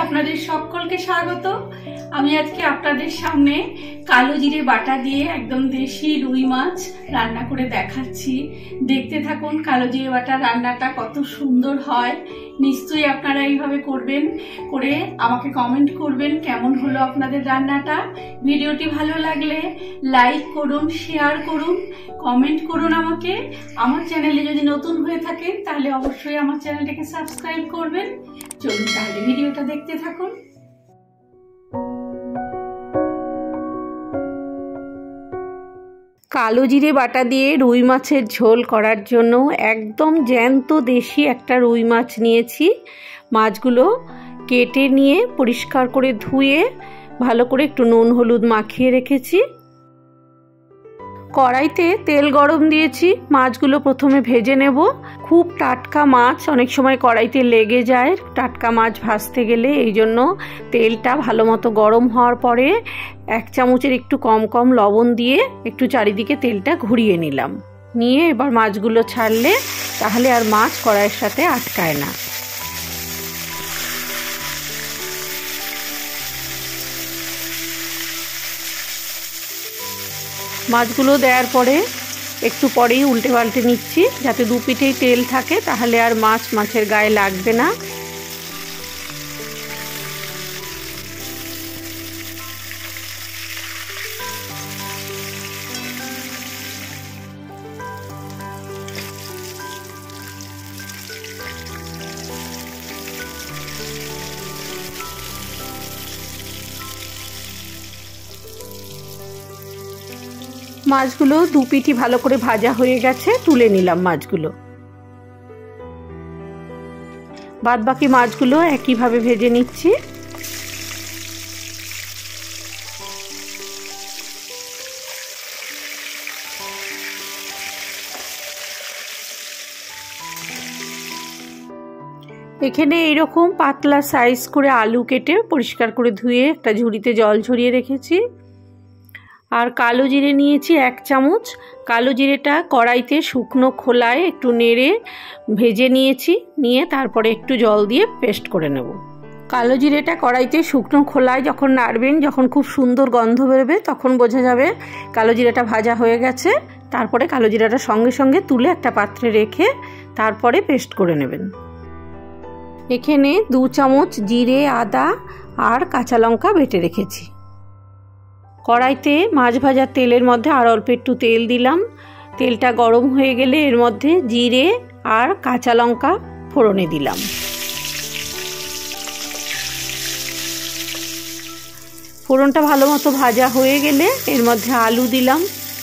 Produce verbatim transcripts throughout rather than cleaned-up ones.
আপনাদের সকলকে স্বাগত। আমি আজকে আপনাদের সামনে কালো জিরে বাটা দিয়ে একদম দেশি রুই মাছ রান্না করে দেখাচ্ছি। দেখতে থাকুন কালো জিরে বাটা রান্নাটা কত সুন্দর হয়। নিশ্চয়ই আপনারা এইভাবে করবেন, করে আমাকে কমেন্ট করবেন কেমন হলো আপনাদের রান্নাটা। ভিডিওটি ভালো লাগলে লাইক করুন, শেয়ার করুন, কমেন্ট করুন আমাকে। আমার চ্যানেলে যদি নতুন হয়ে থাকেন তাহলে অবশ্যই আমার চ্যানেলটাকে সাবস্ক্রাইব করবেন। চলুন তাহলে ভিডিওটা দেখতে থাকুন। কালো জিরে বাটা দিয়ে রুই মাছের ঝোল করার জন্য একদম জ্যান্ত দেশি একটা রুই মাছ নিয়েছি। মাছগুলো কেটে নিয়ে পরিষ্কার করে ধুয়ে ভালো করে একটু নুন হলুদ মাখিয়ে রেখেছি। কড়াইতে তেল গরম দিয়েছি, মাছগুলো প্রথমে ভেজে নেব। খুব টাটকা মাছ অনেক সময় কড়াইতে লেগে যায় টাটকা মাছ ভাজতে গেলে, এই জন্য তেলটা ভালো মতো গরম হওয়ার পরে এক চামচের একটু কম কম লবণ দিয়ে একটু চারিদিকে তেলটা ঘুরিয়ে নিলাম। নিয়ে এবার মাছগুলো ছাড়লে তাহলে আর মাছ কড়াইয়ের সাথে আটকায় না। মাছগুলো দেওয়ার পরে একটু পরেই উল্টে পাল্টে নিচ্ছি যাতে দু পিঠেই তেল থাকে, তাহলে আর মাছ মাছের গায়ে লাগবে না। মাছগুলো দু পিঠি ভালো করে ভাজা হয়ে গেছে, তুলে নিলাম মাছগুলো। বাদ বাকি মাছগুলো একইভাবে ভেজে নিচ্ছি। এখানে এইরকম পাতলা সাইজ করে আলু কেটে পরিষ্কার করে ধুয়ে একটা ঝুড়িতে জল ঝরিয়ে রেখেছি। আর কালো জিরে নিয়েছি এক চামচ। কালো জিরেটা কড়াইতে শুকনো খোলায় একটু নেড়ে ভেজে নিয়েছি, নিয়ে তারপরে একটু জল দিয়ে পেস্ট করে নেব। কালো জিরেটা কড়াইতে শুকনো খোলায় যখন নাড়বেন, যখন খুব সুন্দর গন্ধ বেরোবে তখন বোঝা যাবে কালো জিরাটা ভাজা হয়ে গেছে। তারপরে কালো জিরাটা সঙ্গে সঙ্গে তুলে একটা পাত্রে রেখে তারপরে পেস্ট করে নেবেন। এখানে দু চামচ জিরে, আদা আর কাঁচা লঙ্কা বেটে রেখেছি। কড়াইতে মাছ ভাজার তেলের মধ্যে আর অল্প একটু তেল দিলাম। তেলটা গরম হয়ে গেলে এর মধ্যে জিরে আর কাঁচা লঙ্কা ফোড়নে দিলাম। ফোড়নটা ভালো মতো ভাজা হয়ে গেলে এর মধ্যে আলু দিলাম।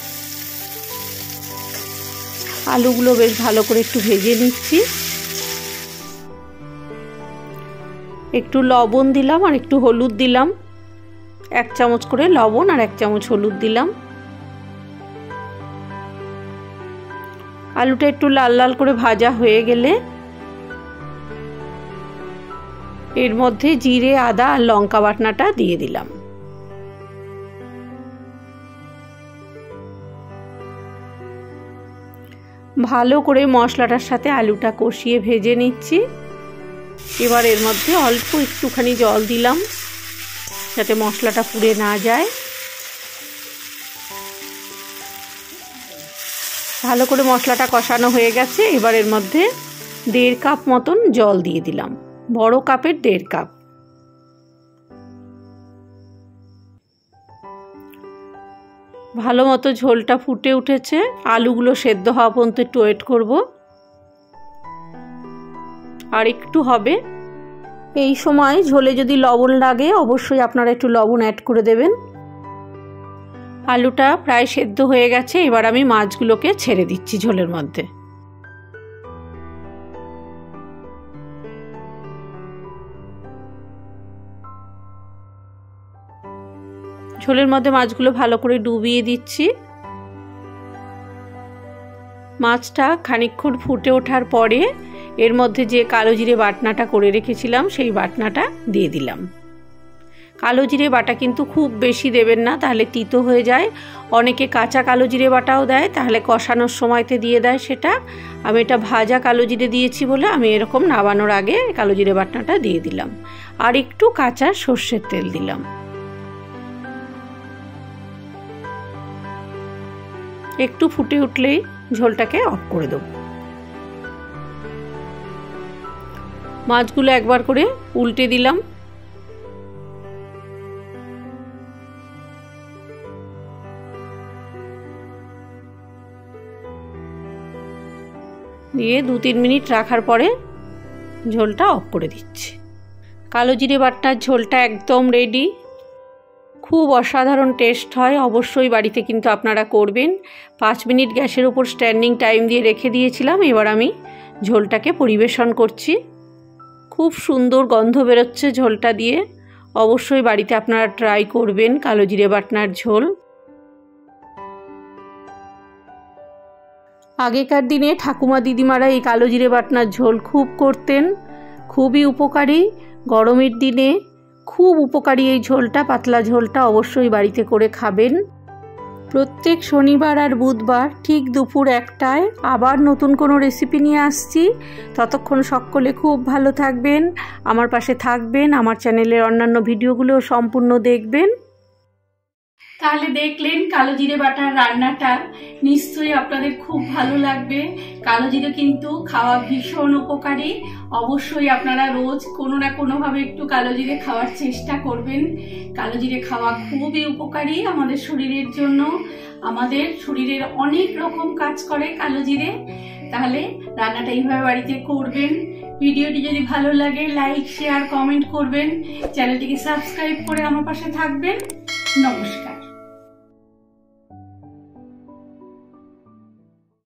আলুগুলো বেশ ভালো করে একটু ভেজে নিচ্ছি। একটু লবণ দিলাম আর একটু হলুদ দিলাম। এক চামচ করে লবণ আর এক চামচ হলুদ দিলাম। আলুটা একটু লাল লাল করে ভাজা হয়ে গেলে এর মধ্যে জিরে, আদা আর লঙ্কা বাটনাটা দিয়ে দিলাম। ভালো করে মশলাটার সাথে আলুটা কষিয়ে ভেজে নিচ্ছি। এবার এর মধ্যে অল্প একটুখানি জল দিলাম যাতে মশলাটা পুড়ে না যায়। ভালো করে মশলাটা কষানো হয়ে গেছে। এবার এর মধ্যে দেড় কাপ মতন জল দিয়ে দিলাম, বড় কাপের দেড় কাপ। ভালো মতো ঝোলটা ফুটে উঠেছে। আলুগুলো সেদ্ধ হওয়া পর্যন্ত একটু ওয়েট করব, আর একটু হবে। এই সময় ঝোলে যদি লবণ লাগে অবশ্যই আপনারা একটু লবণ অ্যাড করে দেবেন। আলুটা প্রায় সেদ্ধ হয়ে গেছে। এবার আমি মাছগুলোকে ছেড়ে দিচ্ছি ঝোলের মধ্যে। ঝোলের মধ্যে মাছগুলো ভালো করে ডুবিয়ে দিচ্ছি। মাছটা খানিকক্ষণ ফুটে ওঠার পরে এর মধ্যে যে কালো জিরে বাটনাটা করে রেখেছিলাম সেই বাটনাটা দিয়ে দিলাম। কালো জিরে বাটা কিন্তু খুব বেশি দেবেন না, তাহলে তিতো হয়ে যায়। অনেকে কাঁচা কালো জিরে বাটাও দেয়, তাহলে কষানোর সময়তে দিয়ে দেয় সেটা। আমি এটা ভাজা কালো জিরে দিয়েছি বলে আমি এরকম নামানোর আগে কালো জিরে বাটনাটা দিয়ে দিলাম। আর একটু কাঁচা সর্ষের তেল দিলাম। একটু ফুটে উঠলেই ঝোলটাকে অফ করে দেব। মাছগুলো একবার করে উল্টে দিলাম। দিয়ে দু তিন মিনিট রাখার পরে ঝোলটা অফ করে দিচ্ছি। কালো জিরে বাটনার ঝোলটা একদম রেডি। খুব অসাধারণ টেস্ট হয়, অবশ্যই বাড়িতে কিন্তু আপনারা করবেন। পাঁচ মিনিট গ্যাসের উপর স্ট্যান্ডিং টাইম দিয়ে রেখে দিয়েছিলাম। এবার আমি ঝোলটাকে পরিবেশন করছি। খুব সুন্দর গন্ধ বেরোচ্ছে ঝোলটা দিয়ে। অবশ্যই বাড়িতে আপনারা ট্রাই করবেন কালো জিরে বাটনার ঝোল। আগেকার দিনে ঠাকুমা দিদিমারা এই কালো জিরে বাটনার ঝোল খুব করতেন, খুবই উপকারী। গরমের দিনে খুব উপকারী এই ঝোলটা, পাতলা ঝোলটা অবশ্যই বাড়িতে করে খাবেন। প্রত্যেক শনিবার আর বুধবার ঠিক দুপুর একটায় আবার নতুন কোনো রেসিপি নিয়ে আসছি। ততক্ষণ সকলে খুব ভালো থাকবেন, আমার পাশে থাকবেন, আমার চ্যানেলের অন্যান্য ভিডিওগুলো সম্পূর্ণ দেখবেন। তাহলে দেখলেন কালো জিরে বাটার রান্নাটা, নিশ্চয়ই আপনাদের খুব ভালো লাগবে। কালো জিরে কিন্তু খাওয়া ভীষণ উপকারী। অবশ্যই আপনারা রোজ কোনো না কোনোভাবে একটু কালো জিরে খাওয়ার চেষ্টা করবেন। কালো জিরে খাওয়া খুবই উপকারী আমাদের শরীরের জন্য। আমাদের শরীরের অনেক রকম কাজ করে কালো জিরে। তাহলে রান্নাটা এইভাবে বাড়িতে করবেন। ভিডিওটি যদি ভালো লাগে লাইক শেয়ার কমেন্ট করবেন। চ্যানেলটিকে সাবস্ক্রাইব করে আমার পাশে থাকবেন। নমস্কার।